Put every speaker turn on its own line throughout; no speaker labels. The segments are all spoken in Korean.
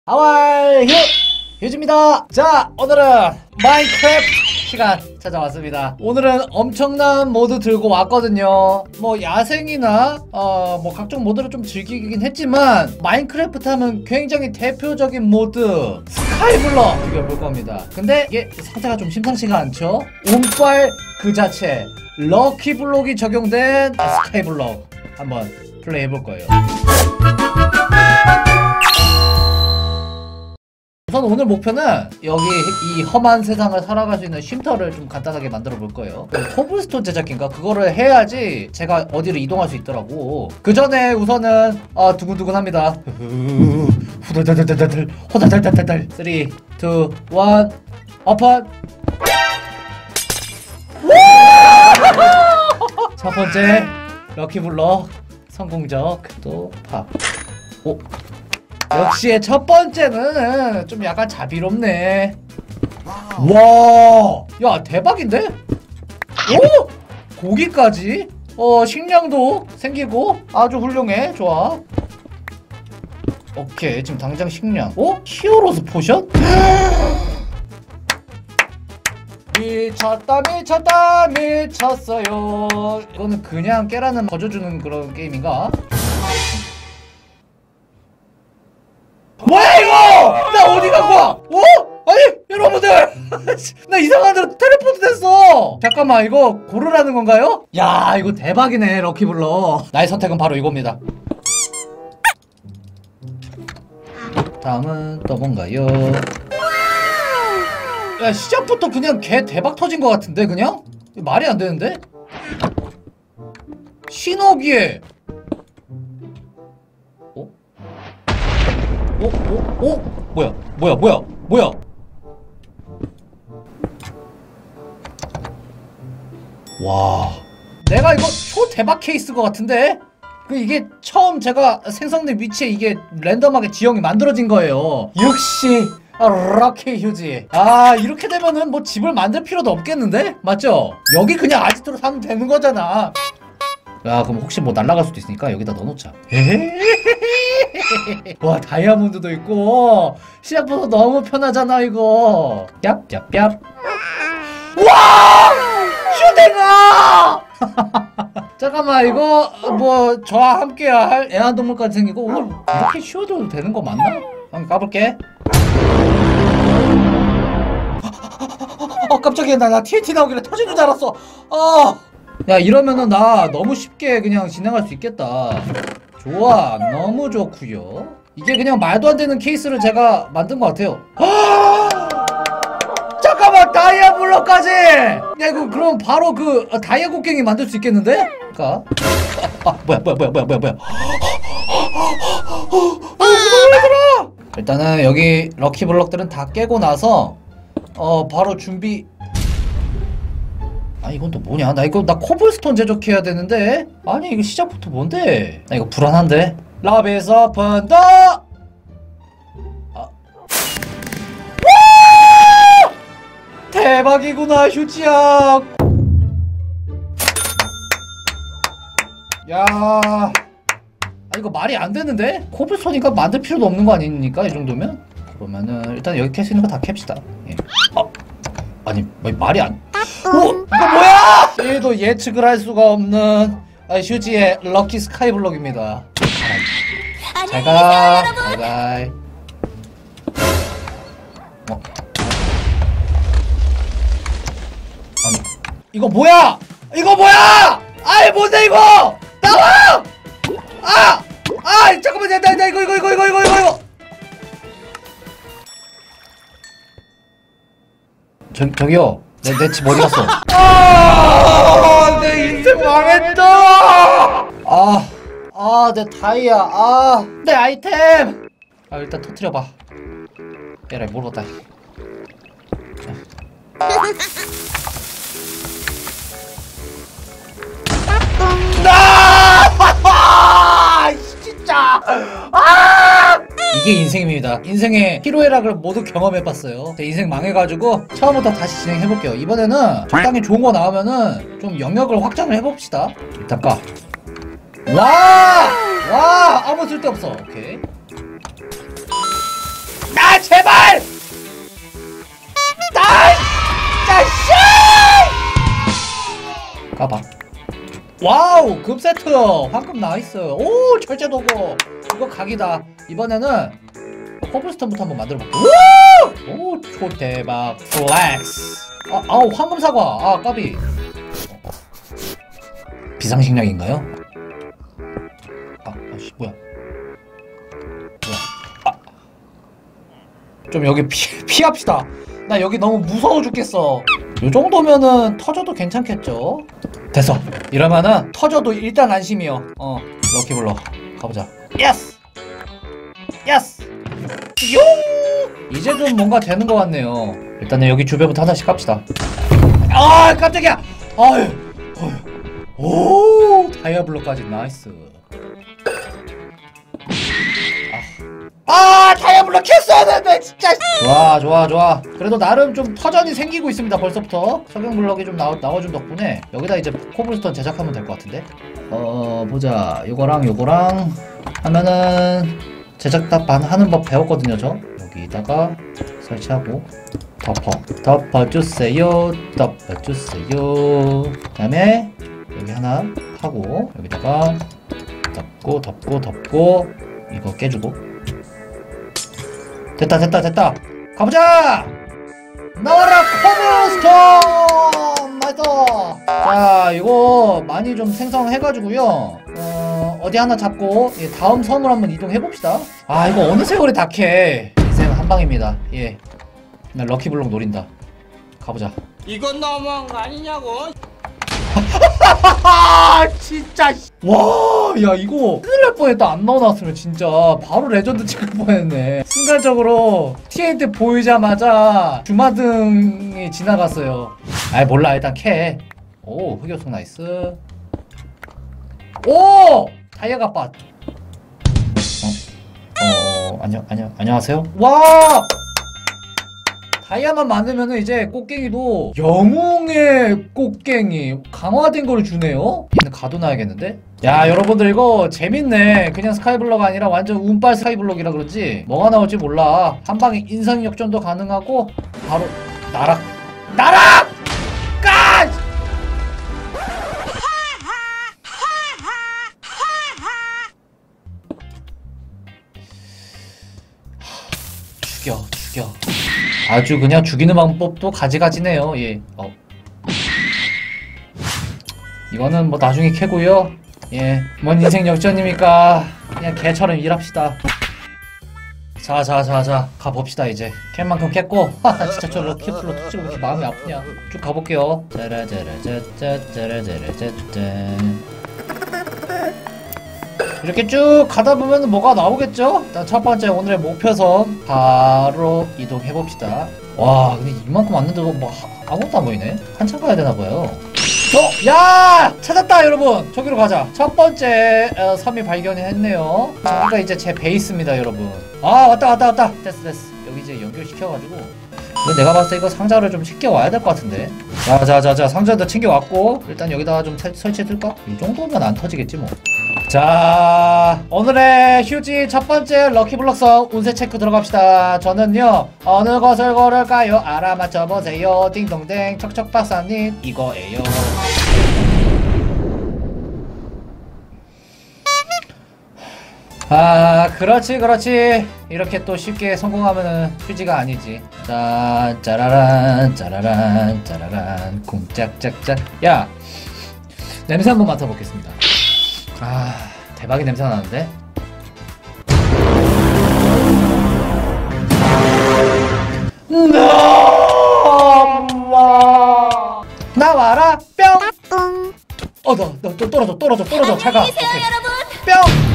하왈 휴즈입니다. 자, 오늘은 마인크래프트 시간 찾아왔습니다. 오늘은 엄청난 모드 들고 왔거든요. 뭐 야생이나 뭐 각종 모드를 좀 즐기긴 했지만 마인크래프트 하면 굉장히 대표적인 모드 스카이블럭 즐겨볼 겁니다. 근데 이게 상태가 좀 심상치가 않죠? 운빨 그 자체 럭키블록이 적용된 스카이블럭 한번 플레이 해볼 거예요. 우선 오늘 목표는 여기 이 험한 세상을 살아갈 수 있는 쉼터를 좀 간단하게 만들어 볼 거예요. 코블스톤 제작기인가? 그거를 해야지 제가 어디를 이동할 수 있더라고. 그 전에 우선은 두근두근합니다. 후덜덜덜덜덜 호달달달달달 3, 2, 1 오픈. 첫 번째 럭키블럭 성공적 또 팝. 오, 역시 첫 번째는 좀 약간 자비롭네. 와, 야 대박인데? 오, 고기까지? 식량도 생기고 아주 훌륭해. 좋아. 오케이, 지금 당장 식량. 히어로즈 포션? 미쳤다 미쳤다 미쳤어요. 이거는 그냥 깨라는 거저주는 그런 게임인가? 뭐야 이거! 나 어디 간 거야? 아니 여러분들! 나 이상한 데로 텔레포트 됐어! 잠깐만, 이거 고르라는 건가요? 야, 이거 대박이네. 럭키블럭. 나의 선택은 바로 이겁니다. 다음은 또 뭔가요? 야, 시작부터 그냥 개 대박 터진 것 같은데 그냥? 말이 안 되는데? 신호기에 뭐야? 와, 내가 이거 초대박 케이스 것 같은데? 이게 처음 제가 생성된 위치에 이게 랜덤하게 지형이 만들어진 거예요. 역시 럭키 휴지. 이렇게 되면은 뭐 집을 만들 필요도 없겠는데? 맞죠? 여기 그냥 아지트로 사면 되는 거잖아. 야, 그럼 혹시 뭐 날아갈 수도 있으니까 여기다 넣어놓자. 와, 다이아몬드도 있고 시작부터 너무 편하잖아 이거. 얍얍얍. 와! 휴대가! 잠깐만, 이거 뭐 저와 함께야 할 애완동물까지 생기고 오늘 이렇게 쉬어도 되는 거 맞나? 한번 가볼게. 깜짝이야. 나 TNT 나오길래 터지는 줄 알았어. 야, 이러면은 나 너무 쉽게 그냥 진행할 수 있겠다. 좋아, 너무 좋구요. 이게 그냥 말도 안 되는 케이스를 제가 만든 것 같아요. 잠깐만, 다이아블럭까지! 야, 이거 그럼 바로 그 다이아 곡괭이 만들 수 있겠는데? 그니까 뭐야. 일단은 여기 럭키블럭들은 다 깨고 나서 바로 준비. 이건 또 뭐냐? 나 코블스톤 제작해야 되는데? 아니, 이거 시작부터 뭔데? 나 이거 불안한데? 러비스 오픈 더! 대박이구나, 휴지야. 야, 이거 말이 안 되는데? 코블스톤이니까 만들 필요도 없는 거 아닙니까? 이 정도면? 그러면은 일단 여기 캘 수 있는 거 다 캡시다. 예. 아니, 말이 안. 이거 뭐야! 얘도 예측을 할 수가 없는 휴지의 럭키 스카이블럭입니다. 잘가. 바이바이. 아니, 이거 뭐야! 아이, 뭔데 이거! 나와! 잠깐만, 나 이거. 저기요. 내 집 어디 갔어? 내 인생 망했다! 내 다이아, 내 아이템! 일단 터트려봐. 에라이, 모르겠다. 진짜! 이게 인생입니다. 인생의 희로애락을 모두 경험해봤어요. 제 인생 망해가지고 처음부터 다시 진행해볼게요. 이번에는 적당히 좋은 거 나오면은 좀 영역을 확장을 해봅시다. 일단 까. 와! 아무 쓸데없어. 오케이. 와우 급 세트 황금 나이스. 오 철제도구 이거 각이다. 이번에는 코블스톤부터 한번 만들어볼게. 오 초대박 플렉스. 아우 황금 사과. 아 까비. 비상식량인가요? 아씨 뭐야 좀 여기 피합시다. 나 여기 너무 무서워 죽겠어. 요 정도면은 터져도 괜찮겠죠? 됐어. 이러면은 터져도 일단 안심이요. 럭키블럭 가보자. 예스! 예스! 요! 이제 좀 뭔가 되는 것 같네요. 일단은 여기 주변부터 하나씩 갑시다. 아 깜짝이야! 아유 오 다이아블럭까지 나이스. 다이아블럭 켰어야 되는데 진짜. 좋아. 그래도 나름 좀 터전이 생기고 있습니다. 벌써부터 석영블럭이 좀 나와준 덕분에 여기다 이제 코블스톤 제작하면 될 것 같은데. 보자. 요거랑 하면은 제작 다 하는 법 배웠거든요. 저 여기다가 설치하고 덮어주세요. 그 다음에 여기 하나 하고 여기다가 덮고 이거 깨주고. 됐다. 가보자! 나와라 코블스톤! 나이스! 자 이거 많이 좀 생성해가지고요. 어디 하나 잡고 다음 섬으로 한번 이동해봅시다. 이거 어느 세월에 다 캐. 인생 한방입니다. 예. 나 럭키블럭 노린다. 가보자.
이건 너무한 거 아니냐고?
진짜. 와, 야 이거 큰일 날 뻔했다. 안 넣어놨으면 진짜 바로 레전드 찍을 뻔했네. 순간적으로 TNT 보이자마자 주마등이 지나갔어요. 몰라. 일단 캐. 오 흑요석 나이스. 오 다이아갑밭. 안녕하세요. 와 다이아만 많으면은 이제 꽃갱이도 영웅의 꽃갱이 강화된 걸 주네요? 얘는 가둬놔야겠는데? 야 여러분들 이거 재밌네. 그냥 스카이블럭 아니라 완전 운빨 스카이블럭이라 그런지 뭐가 나올지 몰라. 한방에 인성 역전도 가능하고 바로 나락! 까! 죽여. 아주 그냥 죽이는 방법도 가지가지네요. 예. 이거는 뭐 나중에 캐고요. 예. 뭔 인생 역전입니까? 그냥 개처럼 일합시다. 자 가봅시다. 이제 캘 만큼 깼고. 진짜 저 럭키블럭 터지고 이렇게 마음이 아프냐. 쭉 가볼게요. 이렇게 쭉 가다 보면 뭐가 나오겠죠? 일단 첫 번째 오늘의 목표섬 바로 이동해봅시다. 와 근데 이만큼 왔는데도 뭐 아무것도 안 보이네? 한참 가야 되나봐요. 야! 찾았다 여러분! 저기로 가자. 첫 번째 섬이 발견했네요. 저기가 이제 제 베이스입니다 여러분. 왔다. 됐어. 여기 이제 연결시켜가지고 이거 내가 봤을 때 이거 상자를 좀 챙겨와야 될 것 같은데. 자 상자도 챙겨왔고 일단 여기다가 좀 설치해둘까? 이 정도면 안 터지겠지 뭐. 자 오늘의 휴지 첫 번째 럭키블럭섬 운세 체크 들어갑시다. 저는요 어느 것을 고를까요? 알아맞혀보세요. 딩동댕 척척박사님 이거예요. 그렇지. 이렇게 또 쉽게 성공하면은 휴지가 아니지. 자, 짜라란 쿵짝짝짝. 야 냄새 한번 맡아보겠습니다. 대박의 냄새가 나는데? 나와라 뿅! 너 떨어져. 잘가. 오케이. 뿅!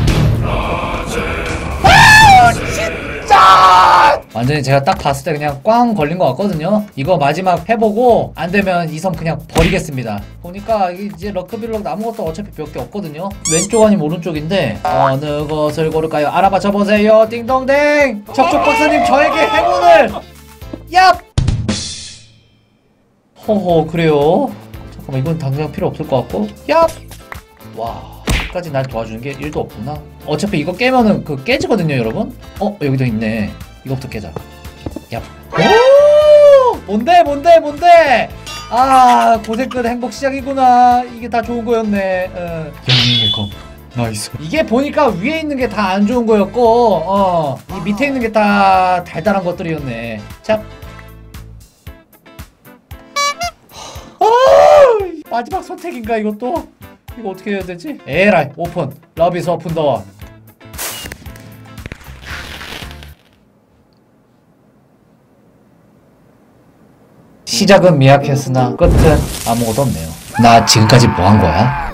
진짜! 완전히 제가 딱 봤을 때 그냥 꽝 걸린 것 같거든요. 이거 마지막 해보고 안 되면 이 섬 그냥 버리겠습니다. 보니까 이제 럭키블럭 남은 것도 어차피 몇 개 없거든요. 왼쪽 아니면 오른쪽인데 어느 것을 고를까요? 알아맞혀보세요. 띵동댕! 척척박사님 저에게 행운을! 얍! 허허 그래요? 잠깐만 이건 당장 필요 없을 것 같고 얍! 와 까지 날 도와주는 게 1도 없구나. 어차피 이거 깨면은 그 깨지거든요 여러분. 여기도 있네. 이거부터 깨자. 야. 오! 뭔데? 아 고생 끝 행복 시작이구나. 이게 다 좋은 거였네. 영웅의 검 나이스. 이게 보니까 위에 있는 게 다 안 좋은 거였고 이 밑에 있는 게 다 달달한 것들이었네. 자 마지막 선택인가 이것도? 이거 어떻게 해야 되지? 에라이 오픈 러브 이즈 오픈 더. 시작은 미약했으나 끝은 아무것도 없네요. 나 지금까지 뭐 한 거야?